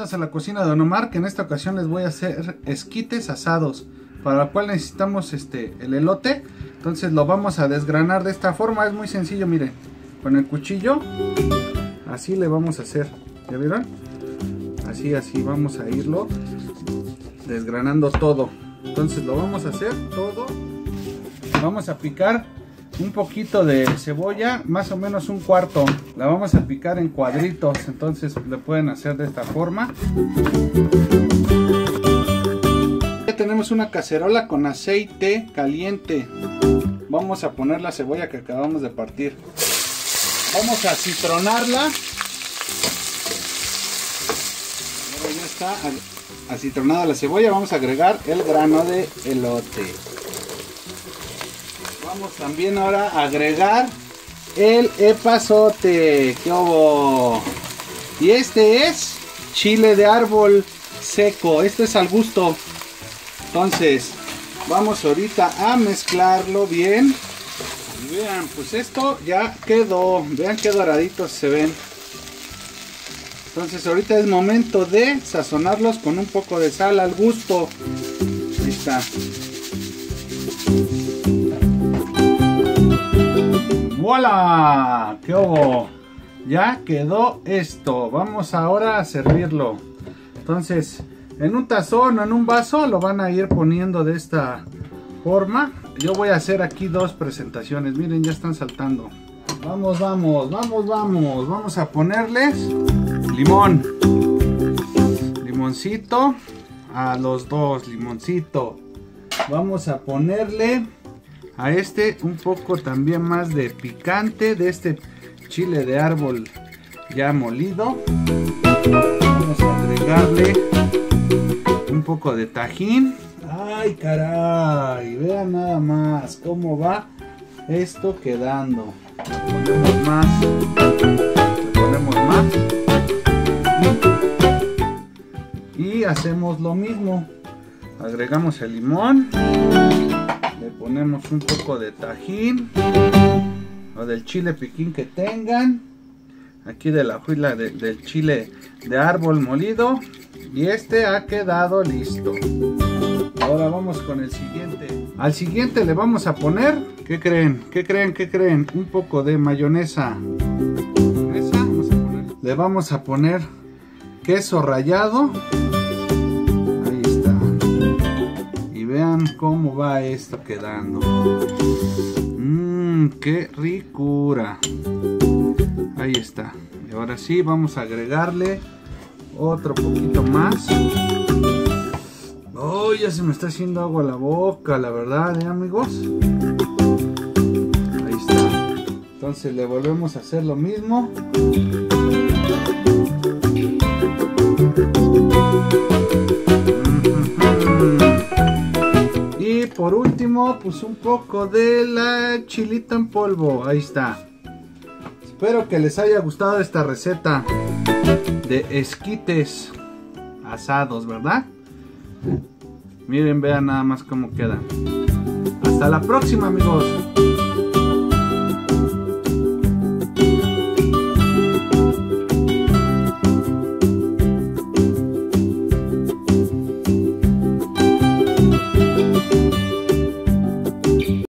bienvenidos a la cocina de Don Omar, que en esta ocasión les voy a hacer esquites asados, para lo cual necesitamos el elote. Entonces lo vamos a desgranar de esta forma, es muy sencillo, miren, con el cuchillo, así le vamos a hacer, ¿ya vieron? Así vamos a irlo desgranando todo. Entonces lo vamos a hacer todo, vamos a picar un poquito de cebolla, más o menos un cuarto, la vamos a picar en cuadritos, entonces le pueden hacer de esta forma. Ya tenemos una cacerola con aceite caliente, vamos a poner la cebolla que acabamos de partir, vamos a citronarla. Ahora ya está acitronada la cebolla, vamos a agregar el grano de elote. Vamos también ahora a agregar el epazote. ¿Qué hubo? Y este es chile de árbol seco. Este es al gusto. Entonces, vamos ahorita a mezclarlo bien. Y vean, pues esto ya quedó. Vean qué doraditos se ven. Entonces, ahorita es momento de sazonarlos con un poco de sal al gusto. Ahí está. ¡Voilà! ¿Qué hubo? Ya quedó esto. Vamos ahora a servirlo. Entonces, en un tazón o en un vaso lo van a ir poniendo de esta forma. Yo voy a hacer aquí dos presentaciones. Miren, ya están saltando. Vamos. Vamos a ponerles limón. Limoncito a los dos. Limoncito. Vamos a ponerle a un poco también más de picante de este chile de árbol ya molido. Vamos a agregarle un poco de tajín. Ay, caray, vean nada más cómo va esto quedando. Le ponemos más y hacemos lo mismo. Agregamos el limón. Le ponemos un poco de tajín o del chile piquín que tengan. Aquí de la huila del chile de árbol molido. Y ha quedado listo. Ahora vamos con el siguiente. Al siguiente le vamos a poner, ¿qué creen? ¿Qué creen? Un poco de mayonesa. Le vamos a poner queso rallado. Vean cómo va esto quedando. ¡Qué ricura! Ahí está. Y ahora sí vamos a agregarle otro poquito más. ¡Oh! Ya se me está haciendo agua la boca, la verdad, amigos. Ahí está. Entonces le volvemos a hacer lo mismo. Y por último, pues un poco de la chilita en polvo. Ahí está. Espero que les haya gustado esta receta de esquites asados, ¿verdad? Miren, vean nada más cómo quedan. Hasta la próxima, amigos.